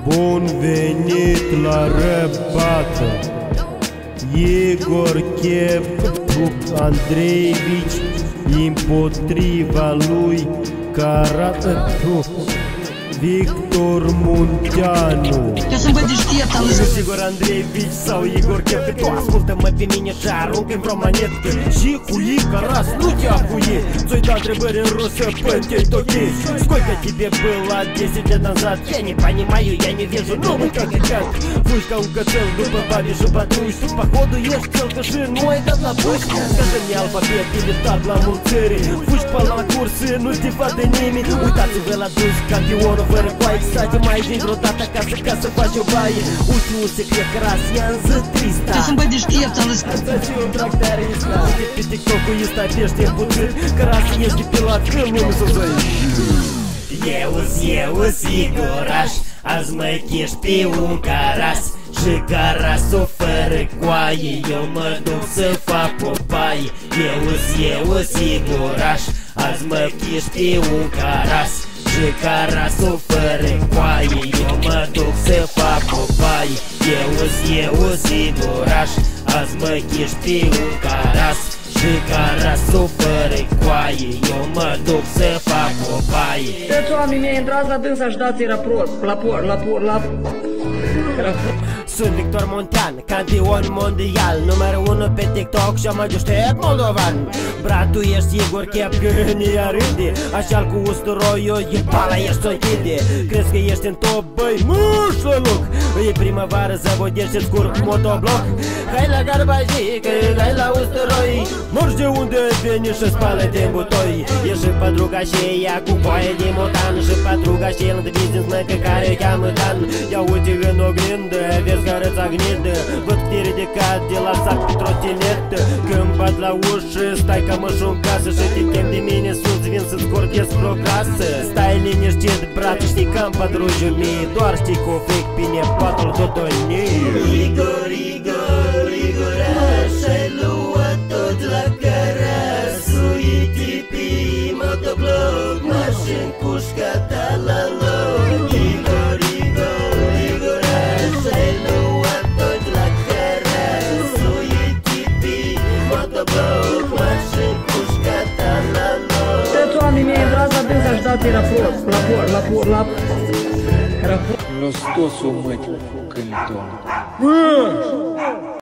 Bun venit la Rap Battle. Igor Cheptuc Andreevici împotriva lui Victor Munteanu. Eu sunt băi deștept, Igor Andreevici sau Igor Cheptuc. Tu ascultă-mă pe mine și aruncă-mi vreo monetcă. Și cu Икарас nu te ахуе. Ți-oi da întrebări în rusă, пытей токи. Сколько тебе было 10 лет назад? Я не понимаю, я не вижу, ну мы как и как. Фуй, как кацел, дупа бабе жопатусь. Походу ешь целкаши, ну это напусть. Скажи мне алфабет или tablamul țării. Fugi pe la curse, nu te fac de nimic. Uitați-vă la dus, campionul fără coaie. Stai mai vin vreodată acasă ca să faci o baie. Ultimul secret căras, i-am zis trista. Eu sunt băi deștept, Asta și un tractorista. Pe TikTok-ul ăsta pește în puțin. Căras este pilat, când nu mi s-o zăi. Eu-s Igoraș, azi mă chești pe un caras. Și carasul fără coaie, eu mă duc să fac o baie. Eu-s Igoraș, azi mă chești pe un caras. Și carasul fără coaie, eu mă duc să fac o baie. Eu-s Igoraș, azi mă chești pe un caras. Și carasul fără coaie, eu mă duc să fac o baie. Deci oamenii mei, intrați la dânsa și dați-i raport. Sunt Victor Muntean, campion mondial, numărul 1 pe TikTok și mai deștept moldovan. Brat, tu ești Igor Chep, că ne râde. Așa-l cu usturoiul, e pala, ești o închide. Crezi că ești în top, băi, mușlăluc. E primăvară, zăvodești, îți curg motobloc. Hai la garbajică, hai la usturoi. Morgi de unde veni și spală-te în butoi. E și pădruga și ea cu coaie de motan. Și pădruga și el de business, măcă care o cheamă Dan. Ia uite în oglindă, vezi că arăți agnidă. Văd că te ridicat de la sac pe trotinetă. Când bat la ușă, stai ca mășu în casă. Și te chem de mine sus, vin să-ți cortez prograsă. Stai liniștit, brat, știi că am pădrujiu mie. Doar știi că o fec pe nepoatul Dodonii. Igoraș, ai luat tot la caras. Uite pe motobloc, mașini cu șcata la loc. Igoraș, ai luat tot la caras. Uite pe motobloc, mașini cu șcata la loc. Deci oamenii mei, intrați la dânsa și dați-i raport. Ну что сумать, Калитон?